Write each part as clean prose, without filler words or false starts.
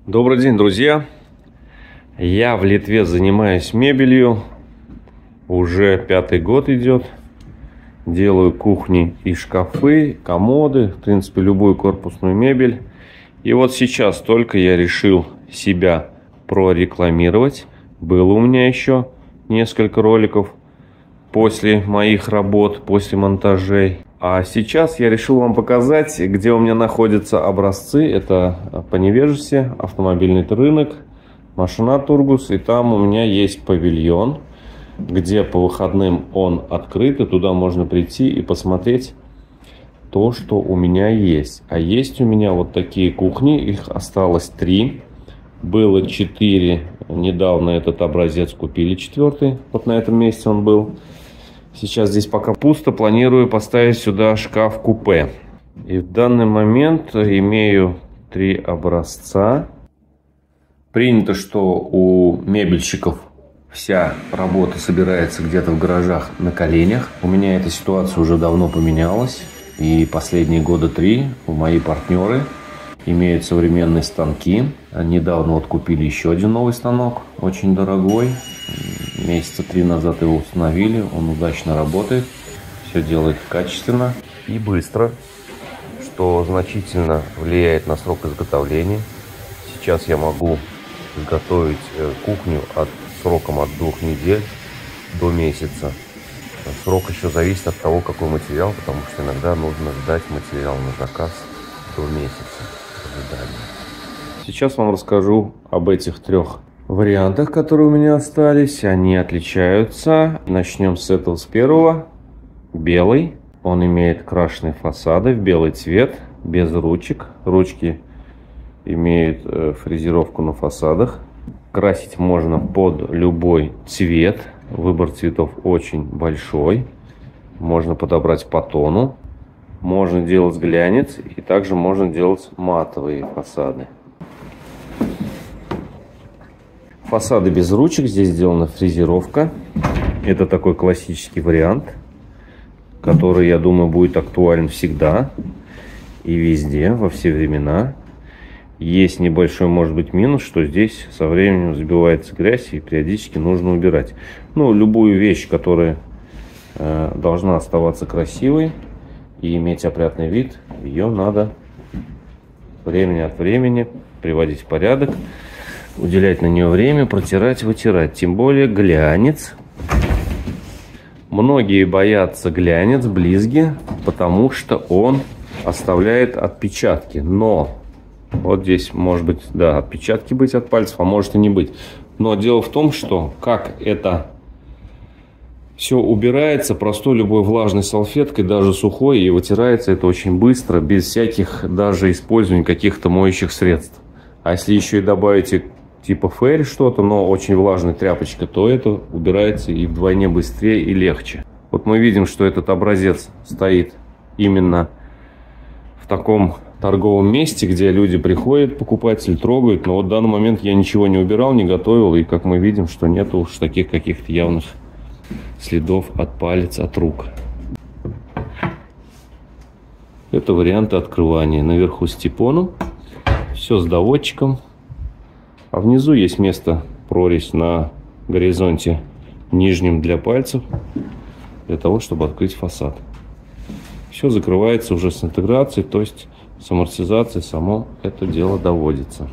Добрый день, друзья! Я в Литве занимаюсь мебелью. Уже 5-й год идет. Делаю кухни и шкафы, комоды, в принципе, любую корпусную мебель. И вот сейчас только я решил себя прорекламировать. Было у меня еще несколько роликов после моих работ, после монтажей. А сейчас я решил вам показать, где у меня находятся образцы. Это по Невежесе, автомобильный рынок, Машина Тургус. И там у меня есть павильон, где по выходным он открыт. И туда можно прийти и посмотреть то, что у меня есть. А есть у меня вот такие кухни. Их осталось 3. Было 4. Недавно этот образец купили, 4-й. Вот на этом месте он был. Сейчас здесь пока пусто. Планирую поставить сюда шкаф-купе. И в данный момент имею 3 образца. Принято, что у мебельщиков вся работа собирается где-то в гаражах на коленях. У меня эта ситуация уже давно поменялась. И последние года 3 мои партнеры имеют современные станки. Недавно вот купили еще один новый станок, очень дорогой. Месяца 3 назад его установили, он удачно работает, все делает качественно и быстро, что значительно влияет на срок изготовления. Сейчас я могу изготовить кухню сроком от 2 недель до месяца. Срок еще зависит от того, какой материал, потому что иногда нужно ждать материал на заказ до месяца ожидания. Сейчас вам расскажу об этих 3 вариантах, которые у меня остались. Они отличаются. Начнем с этого, с первого. Белый. Он имеет крашеные фасады в белый цвет, без ручек. Ручки имеют фрезеровку на фасадах. Красить можно под любой цвет. Выбор цветов очень большой. Можно подобрать по тону. Можно делать глянец. И также можно делать матовые фасады. Фасады без ручек. Здесь сделана фрезеровка. Это такой классический вариант, который, я думаю, будет актуален всегда и везде, во все времена. Есть небольшой, может быть, минус, что здесь со временем забивается грязь и периодически нужно убирать. Ну, любую вещь, которая должна оставаться красивой и иметь опрятный вид, ее надо время от времени приводить в порядок. Уделять на нее время, протирать, вытирать. Тем более глянец. Многие боятся глянец, близги, потому что он оставляет отпечатки. Но вот здесь может быть, да, отпечатки быть от пальцев, а может и не быть. Но дело в том, что как это все убирается простой любой влажной салфеткой, даже сухой, и вытирается это очень быстро, без всяких даже использования каких-то моющих средств. А если еще и добавите типа фейри что-то, но очень влажной тряпочкой, то это убирается и вдвойне быстрее и легче. Вот мы видим, что этот образец стоит именно в таком торговом месте, где люди приходят, покупатели трогают. Но вот в данный момент я ничего не убирал, не готовил. И как мы видим, что нет уж таких каких-то явных следов от палец, от рук. Это варианты открывания. Наверху с типоном. Все с доводчиком. А внизу есть место, прорезь на горизонте нижнем для пальцев, для того, чтобы открыть фасад. Все закрывается уже с интеграцией, то есть с амортизацией само это дело доводится.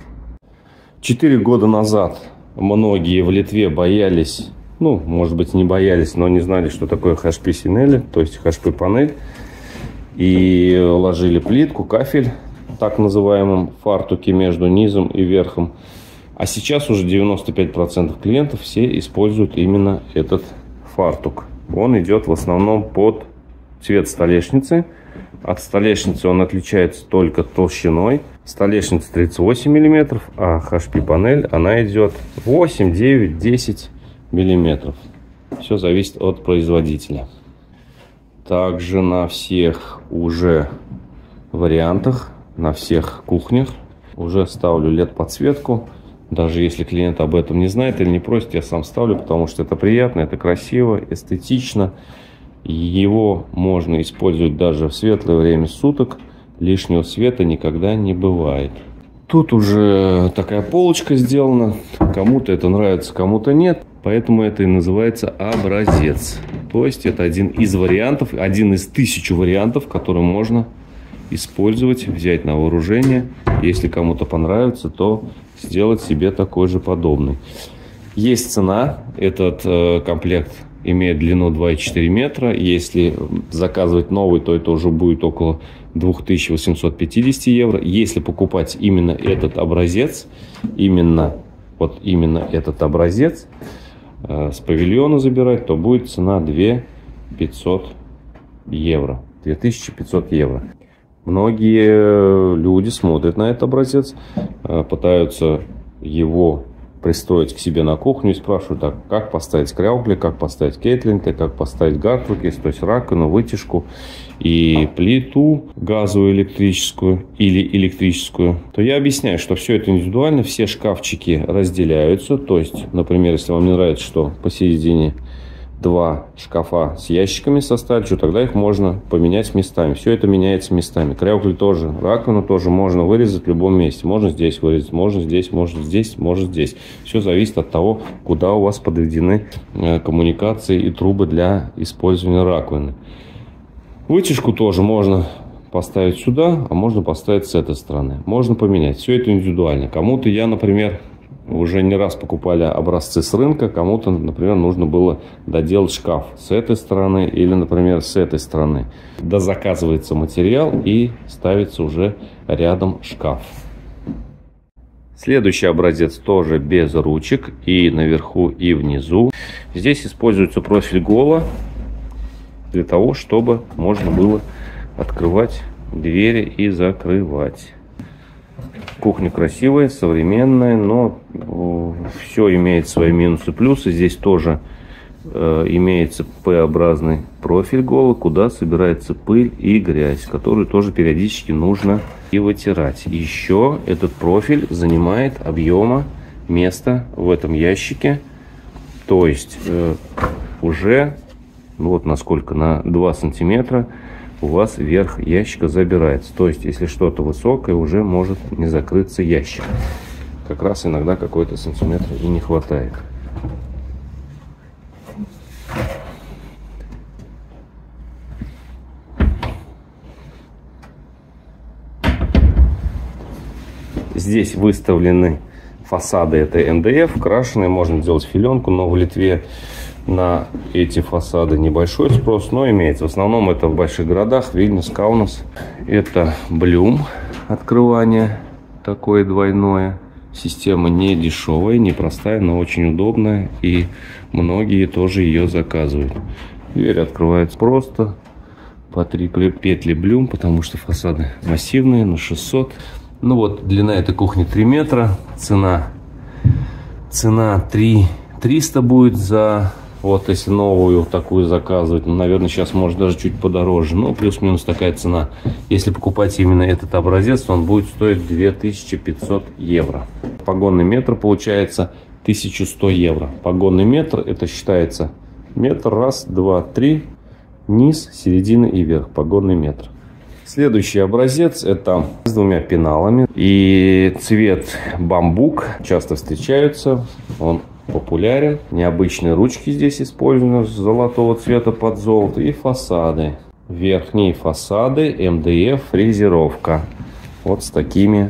4 года назад многие в Литве боялись, ну, может быть, не боялись, но не знали, что такое HP-синели, то есть HP-панель, и ложили плитку, кафель, так называемом фартуке между низом и верхом. А сейчас уже 95% клиентов все используют именно этот фартук. Он идет в основном под цвет столешницы. От столешницы он отличается только толщиной. Столешница 38 мм, а HP-панель она идет 8, 9, 10 мм. Все зависит от производителя. Также на всех уже вариантах, на всех кухнях уже ставлю LED-подсветку. Даже если клиент об этом не знает или не просит, я сам ставлю, потому что это приятно, это красиво, эстетично. Его можно использовать даже в светлое время суток. Лишнего света никогда не бывает. Тут уже такая полочка сделана. Кому-то это нравится, кому-то нет. Поэтому это и называется образец. То есть это один из вариантов, один из 1000 вариантов, которые можно использовать, взять на вооружение. Если кому-то понравится, то сделать себе такой же подобный. Есть цена. Этот комплект имеет длину 2,4 метра. Если заказывать новый, то это уже будет около 2850 евро. Если покупать именно этот образец, именно этот образец, с павильона забирать, то будет цена 2500 евро. 2500 евро. Многие люди смотрят на этот образец, пытаются его пристроить к себе на кухню и спрашивают, так, как поставить кряукли, как поставить кетлинги, как поставить гартруки, то есть раковину, вытяжку и плиту газовую, электрическую или электрическую. То я объясняю, что все это индивидуально, все шкафчики разделяются. То есть, например, если вам не нравится, что посередине 2 шкафа с ящиками со сталью, тогда их можно поменять местами. Все это меняется местами. Кряукли тоже, раковину тоже можно вырезать в любом месте. Можно здесь вырезать, можно здесь, можно здесь, можно здесь. Все зависит от того, куда у вас подведены коммуникации и трубы для использования раковины. Вытяжку тоже можно поставить сюда, а можно поставить с этой стороны. Можно поменять. Все это индивидуально. Кому-то я, например, уже не раз покупали образцы с рынка, кому-то, например, нужно было доделать шкаф с этой стороны или, например, с этой стороны. Дозаказывается материал и ставится уже рядом шкаф. Следующий образец тоже без ручек и наверху, и внизу. Здесь используется профиль Гола для того, чтобы можно было открывать двери и закрывать. Кухня красивая, современная, но все имеет свои минусы, плюсы. Здесь тоже имеется П-образный профиль Гола, куда собирается пыль и грязь, которую тоже периодически нужно и вытирать. Еще этот профиль занимает объема места в этом ящике, то есть уже вот насколько, на 2 сантиметра у вас верх ящика забирается. То есть, если что-то высокое, уже может не закрыться ящик. Как раз иногда какой-то сантиметр и не хватает. Здесь выставлены фасады, это МДФ, крашеные, можно делать филенку, но в Литве на эти фасады небольшой спрос, но имеется. В основном это в больших городах, Вильнюс, Каунас. Это Блюм, открывание такое двойное. Система не дешевая, не простая, но очень удобная. И многие тоже ее заказывают. Дверь открывается просто. По 3 петли Блюм, потому что фасады массивные, на 600. Ну вот, длина этой кухни 3 метра. Цена 300 будет за... Вот, если новую такую заказывать, ну, наверное, сейчас может даже чуть подороже. Но плюс-минус такая цена. Если покупать именно этот образец, то он будет стоить 2500 евро. Погонный метр получается 1100 евро. Погонный метр, это считается метр, раз, два, три, низ, середина и верх. Погонный метр. Следующий образец это с 2 пеналами. И цвет бамбук часто встречаются. Он популярен. Необычные ручки здесь использованы золотого цвета под золото. И фасады. Верхние фасады МДФ фрезеровка. Вот с такими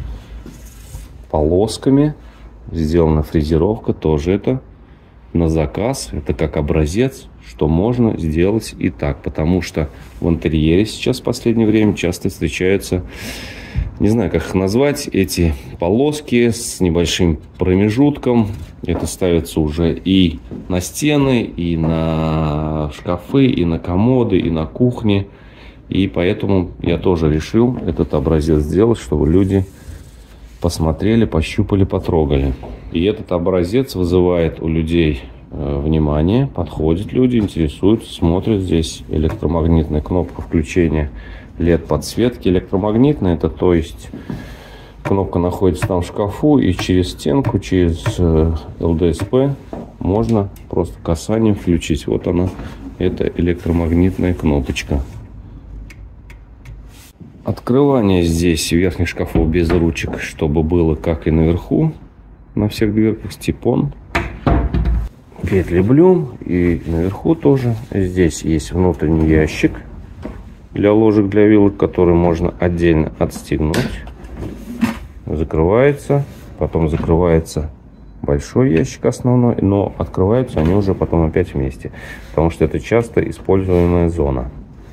полосками. Сделана фрезеровка. Тоже это на заказ. Это как образец, что можно сделать и так. Потому что в интерьере сейчас в последнее время часто встречаются, не знаю, как их назвать, эти полоски с небольшим промежутком. Это ставится уже и на стены, и на шкафы, и на комоды, и на кухне. И поэтому я тоже решил этот образец сделать, чтобы люди посмотрели, пощупали, потрогали. И этот образец вызывает у людей внимание. Подходят люди, интересуются, смотрят. Здесь электромагнитная кнопка включения LED-подсветки. Электромагнитная, это то есть кнопка находится там в шкафу, и через стенку, через ЛДСП можно просто касанием включить. Вот она, это электромагнитная кнопочка. Открывание здесь верхних шкафов без ручек, чтобы было как и наверху, на всех дверках, степон. Петли блюм, и наверху тоже. Здесь есть внутренний ящик для ложек, для вилок, который можно отдельно отстегнуть. Закрывается, потом закрывается большой ящик основной, но открываются они уже потом опять вместе, потому что это часто используемая зона.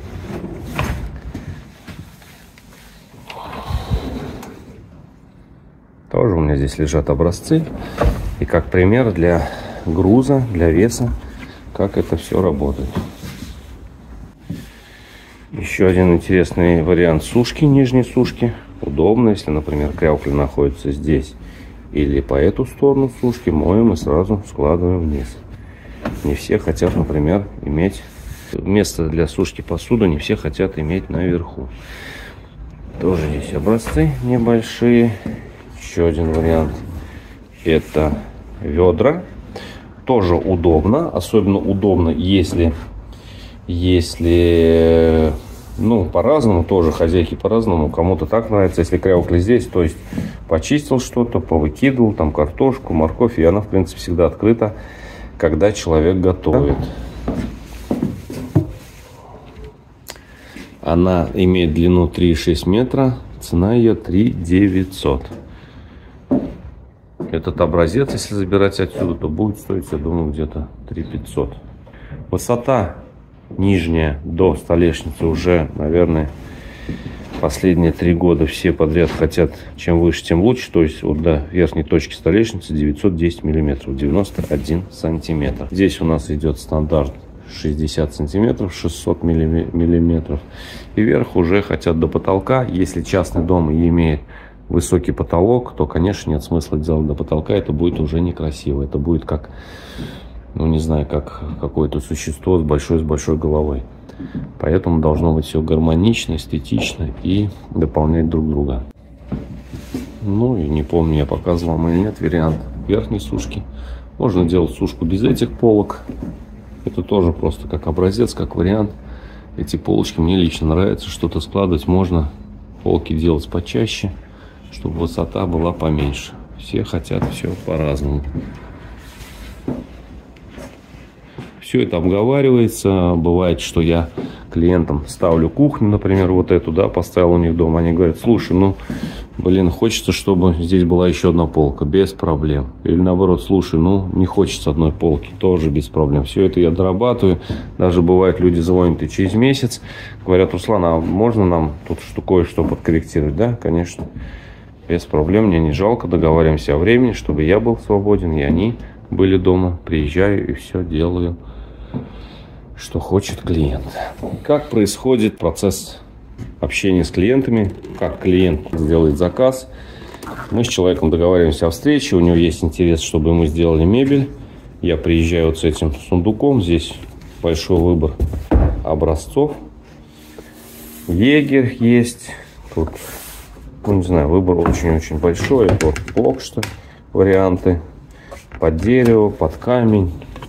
Тоже у меня здесь лежат образцы, и как пример для груза, для веса, как это все работает. Еще один интересный вариант сушки, нижней сушки. Удобно, если, например, кряукля находится здесь или по эту сторону сушки, моем и сразу складываем вниз. Не все хотят, например, иметь место для сушки посуды, не все хотят иметь наверху. Тоже здесь образцы небольшие. Еще один вариант — это ведра. Тоже удобно, особенно удобно, если ну, по-разному, тоже хозяйки по-разному. Кому-то так нравится, если кряукля здесь, то есть почистил что-то, повыкидывал, там картошку, морковь, и она, в принципе, всегда открыта, когда человек готовит. Она имеет длину 3,6 метра, цена ее 3 900. Этот образец, если забирать отсюда, то будет стоить, я думаю, где-то 3 500. Высота нижняя до столешницы уже, наверное, последние 3 года все подряд хотят, чем выше, тем лучше. То есть вот до верхней точки столешницы 910 миллиметров, 91 сантиметр. Здесь у нас идет стандарт 60 сантиметров, 600 миллиметров. И вверх уже хотят до потолка. Если частный дом и имеет высокий потолок, то, конечно, нет смысла делать до потолка. Это будет уже некрасиво. Это будет как, ну, не знаю, как какое-то существо с большой головой. Поэтому должно быть все гармонично, эстетично и дополнять друг друга. Ну, и не помню, я показывал вам или нет вариант верхней сушки. Можно делать сушку без этих полок. Это тоже просто как образец, как вариант. Эти полочки мне лично нравятся. Что-то складывать можно. Полки делать почаще, чтобы высота была поменьше. Все хотят все по-разному. Все это обговаривается. Бывает, что я клиентам ставлю кухню, например, вот эту, да, поставил у них дома. Они говорят: слушай, ну, блин, хочется, чтобы здесь была еще одна полка. Без проблем. Или наоборот: слушай, ну, не хочется одной полки. Тоже без проблем. Все это я дорабатываю. Даже бывает, люди звонят и через месяц говорят: Руслан, а можно нам тут кое-что подкорректировать? Да, конечно. Без проблем. Мне не жалко. Договариваемся о времени, чтобы я был свободен, и они были дома. Приезжаю и все делаю, что хочет клиент. Как происходит процесс общения с клиентами? Как клиент делает заказ? Мы с человеком договариваемся о встрече. У него есть интерес, чтобы ему сделали мебель. Я приезжаю вот с этим сундуком. Здесь большой выбор образцов. Егерь есть. Тут, ну, не знаю, выбор очень-очень большой. Это вот блок, что варианты. Под дерево, под камень.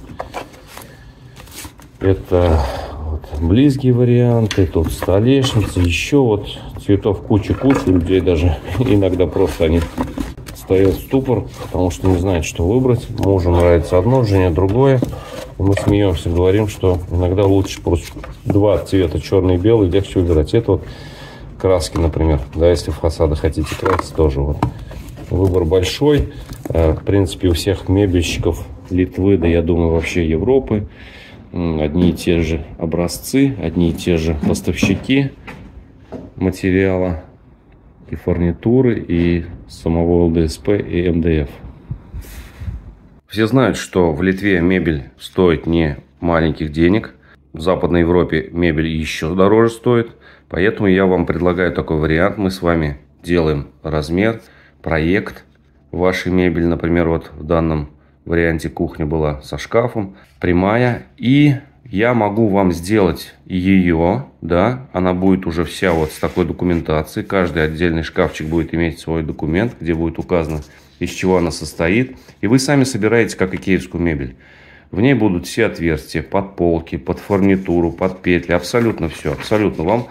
Это вот близкие варианты. Тут столешница. Еще вот цветов куча-куча. Людей даже иногда просто они стоят в ступор, потому что не знают, что выбрать. Мужу нравится одно, жене другое. И мы смеемся, говорим, что иногда лучше просто два цвета, черный и белый, легче выбирать. Это вот краски, например. Да, если фасады хотите красить, тоже вот выбор большой. В принципе, у всех мебельщиков Литвы, да, я думаю, вообще Европы, одни и те же образцы, одни и те же поставщики материала и фурнитуры, и самого ЛДСП, и МДФ. Все знают, что в Литве мебель стоит не маленьких денег. В Западной Европе мебель еще дороже стоит. Поэтому я вам предлагаю такой вариант. Мы с вами делаем размер, проект вашей мебели. Например, вот в данном варианте кухня была со шкафом, прямая. И я могу вам сделать ее, да, она будет уже вся вот с такой документацией. Каждый отдельный шкафчик будет иметь свой документ, где будет указано, из чего она состоит. И вы сами собираете, как икеевскую мебель. В ней будут все отверстия под полки, под фурнитуру, под петли. Абсолютно все. Абсолютно. Вам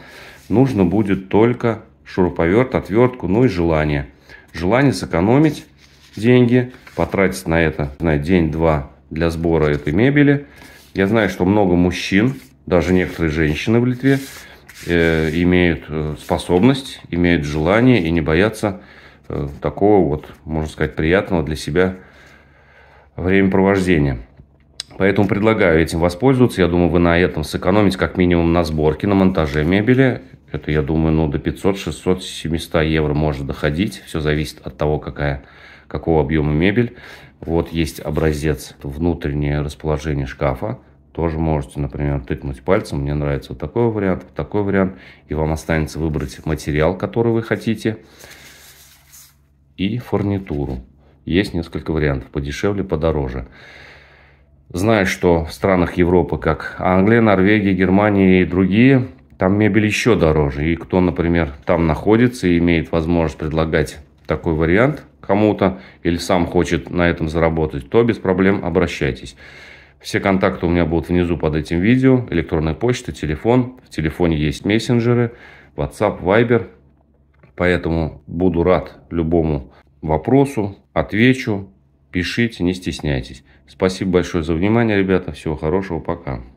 нужно будет только шуруповерт, отвертку, ну и желание. Желание сэкономить деньги, потратить на это, день-два для сбора этой мебели. Я знаю, что много мужчин, даже некоторые женщины в Литве, имеют способность, имеют желание и не боятся такого вот, можно сказать, приятного для себя времяпровождения. Поэтому предлагаю этим воспользоваться. Я думаю, вы на этом сэкономите как минимум на сборке, на монтаже мебели. Это, я думаю, до 500, 600, 700 евро может доходить. Все зависит от того, какого объема мебель. Вот есть образец, внутреннее расположение шкафа. Тоже можете, например, тыкнуть пальцем. Мне нравится вот такой вариант. И вам останется выбрать материал, который вы хотите. И фурнитуру. Есть несколько вариантов. Подешевле, подороже. Знаю, что в странах Европы, как Англия, Норвегия, Германия и другие, там мебель еще дороже. И кто, например, там находится и имеет возможность предлагать такой вариант кому-то, или сам хочет на этом заработать, то без проблем обращайтесь. Все контакты у меня будут внизу под этим видео. Электронная почта, телефон. В телефоне есть мессенджеры, WhatsApp, Viber. Поэтому буду рад любому вопросу, отвечу. Пишите, не стесняйтесь. Спасибо большое за внимание, ребята. Всего хорошего, пока.